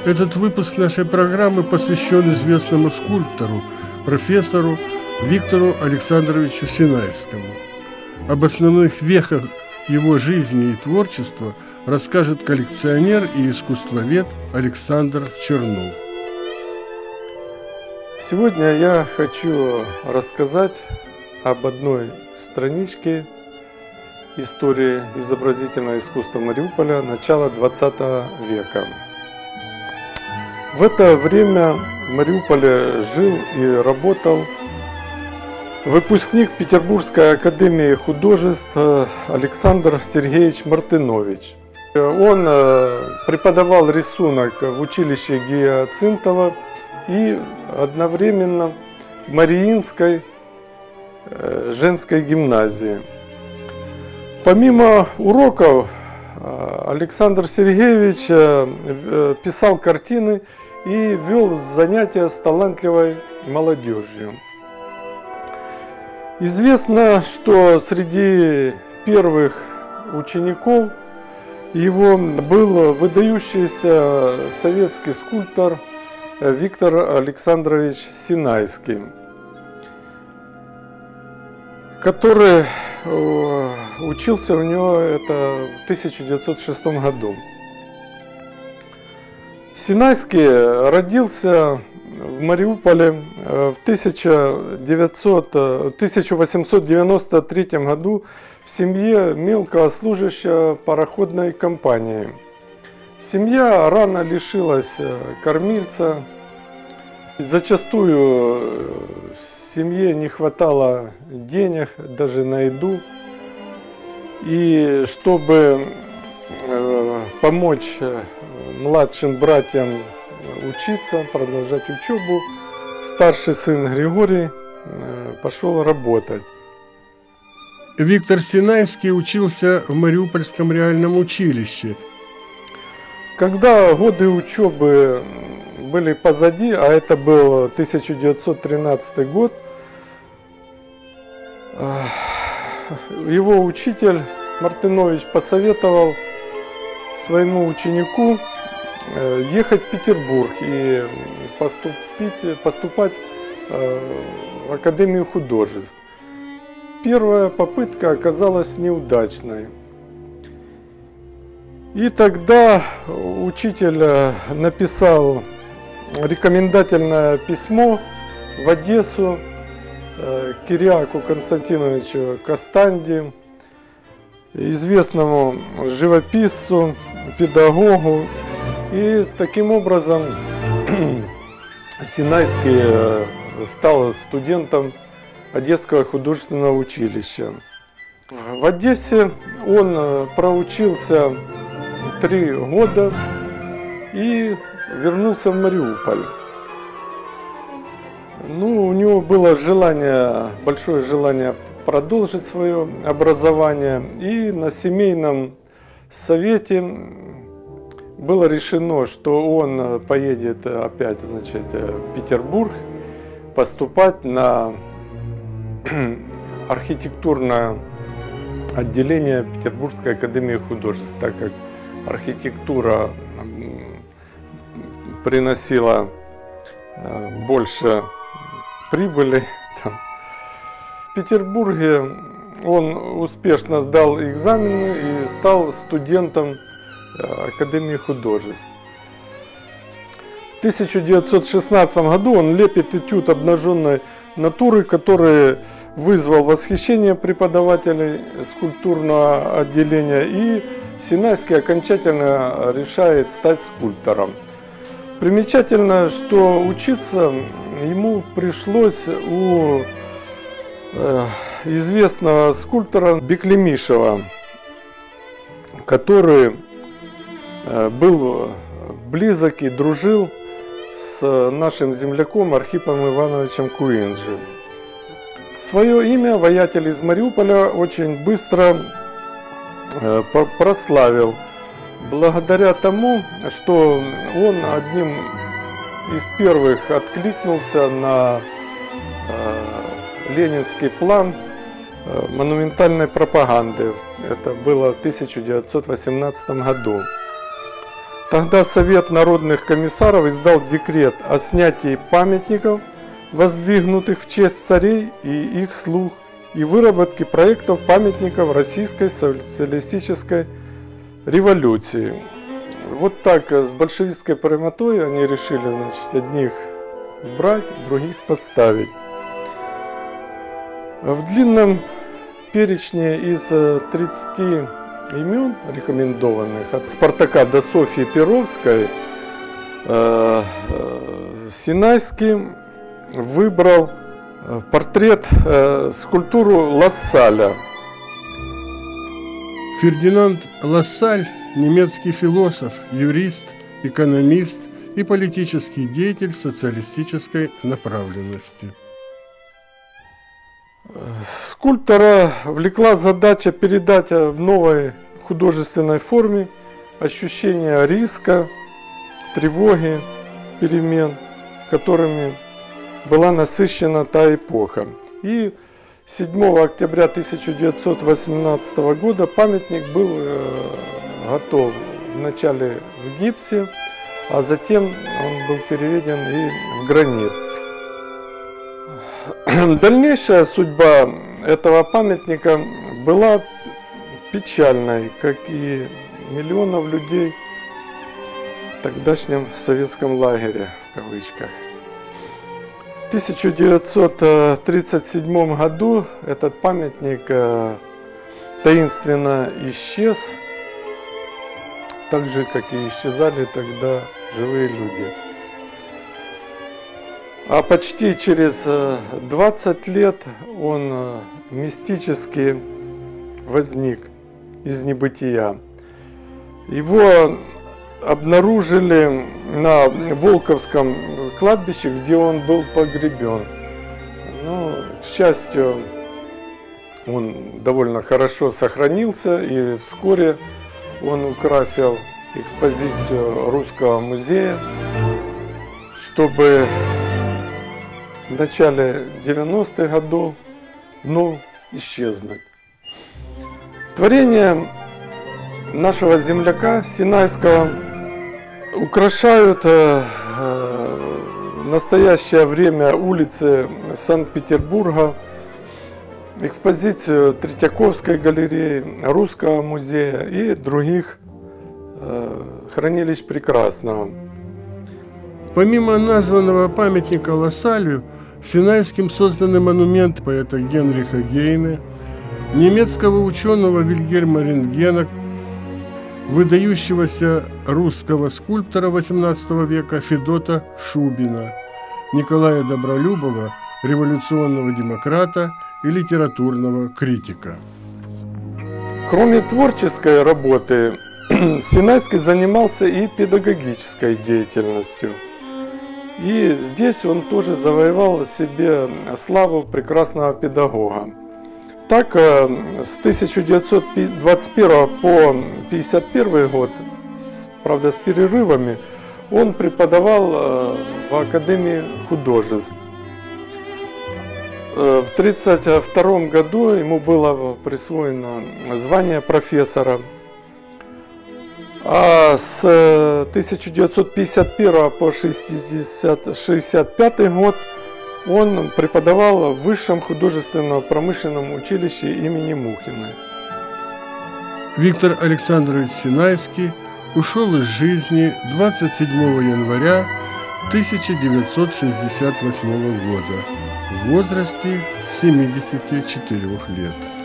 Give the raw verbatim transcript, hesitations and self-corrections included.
Этот выпуск нашей программы посвящен известному скульптору, профессору Виктору Александровичу Синайскому. Об основных вехах его жизни и творчества расскажет коллекционер и искусствовед Александр Чернов. Сегодня я хочу рассказать об одной страничке истории изобразительного искусства Мариуполя начала двадцатого века. В это время в Мариуполе жил и работал выпускник Петербургской академии художеств Александр Сергеевич Мартынович. Он преподавал рисунок в училище Гиацинтова и одновременно в Мариинской женской гимназии. Помимо уроков Александр Сергеевич писал картины и вел занятия с талантливой молодежью. Известно, что среди первых учеников его был выдающийся советский скульптор Виктор Александрович Синайский, который учился у него это в тысяча девятьсот шестом году. Синайский родился в Мариуполе в тысяча восемьсот девяносто третьем году в семье мелкого служащего пароходной компании. Семья рано лишилась кормильца. Зачастую в семье не хватало денег даже на еду. И чтобы помочь младшим братьям учиться, продолжать учебу, старший сын Григорий пошел работать. Виктор Синайский учился в Мариупольском реальном училище. Когда годы учебы были позади, а это был тысяча девятьсот тринадцатый год, его учитель Мартынович посоветовал своему ученику ехать в Петербург и поступить, поступать в Академию художеств. Первая попытка оказалась неудачной. И тогда учитель написал рекомендательное письмо в Одессу Кириаку Константиновичу Кастанди, известному живописцу, педагогу. И таким образом Синайский стал студентом Одесского художественного училища. В Одессе он проучился три года и вернулся в Мариуполь. Ну, у него было желание, большое желание продолжить свое образование, и на семейном совете было решено, что он поедет опять, значит, в Петербург поступать на архитектурное отделение Петербургской академии художеств, так как архитектура приносила больше прибыли. В Петербурге он успешно сдал экзамены и стал студентом Академии художеств. В тысяча девятьсот шестнадцатом году он лепит этюд обнаженной натуры, который вызвал восхищение преподавателей скульптурного отделения, и Синайский окончательно решает стать скульптором. Примечательно, что учиться ему пришлось у э, известного скульптора Беклемишева, который э, был близок и дружил с нашим земляком Архипом Ивановичем Куинджи. Свое имя воятель из Мариуполя очень быстро э, прославил, благодаря тому, что он одним из первых откликнулся на э, ленинский план э, монументальной пропаганды. Это было в тысяча девятьсот восемнадцатом году. Тогда Совет народных комиссаров издал декрет о снятии памятников, воздвигнутых в честь царей и их слуг, и выработке проектов памятников Российской социалистической революции. Вот так с большевистской прямотой они решили, значит, одних брать, других подставить. В длинном перечне из тридцати имен рекомендованных от Спартака до Софьи Перовской э, э, Синайский выбрал портрет, э, скульптуру Лассаля. Фердинанд Лассаль – немецкий философ, юрист, экономист и политический деятель социалистической направленности. Скульптора влекла задача передать в новой художественной форме ощущение риска, тревоги, перемен, которыми была насыщена та эпоха. И седьмого октября тысяча девятьсот восемнадцатого года памятник был готов вначале в гипсе, а затем он был переведен и в гранит. Дальнейшая судьба этого памятника была печальной, как и миллионов людей в тогдашнем советском лагере, в кавычках. В тысяча девятьсот тридцать седьмом году этот памятник таинственно исчез, так же, как и исчезали тогда живые люди. А почти через двадцать лет он мистически возник из небытия. Его обнаружили на Волковском кладбище, где он был погребен. Но, к счастью, он довольно хорошо сохранился, и вскоре он украсил экспозицию Русского музея, чтобы в начале девяностых годов вновь исчезнуть. Творения нашего земляка Синайского украшают э, э, в настоящее время улицы Санкт-Петербурга, экспозицию Третьяковской галереи, Русского музея и других э, хранилищ Прекрасного. Помимо названного памятника Лассалю, Синайским созданы монумент поэта Генриха Гейне, немецкого ученого Вильгельма Рентгена, выдающегося русского скульптора восемнадцатого века Федота Шубина, Николая Добролюбова, революционного демократа и литературного критика. Кроме творческой работы, Синайский занимался и педагогической деятельностью. И здесь он тоже завоевал себе славу прекрасного педагога. Так, с тысяча девятьсот двадцать первого по пятьдесят первый год, правда с перерывами, он преподавал в Академии художеств. В тридцать втором году ему было присвоено звание профессора. А с тысяча девятьсот пятьдесят первого по шестьдесят пятый год он преподавал в Высшем художественно-промышленном училище имени Мухиной. Виктор Александрович Синайский ушел из жизни двадцать седьмого января тысяча девятьсот шестьдесят восьмого года в возрасте семидесяти четырёх лет.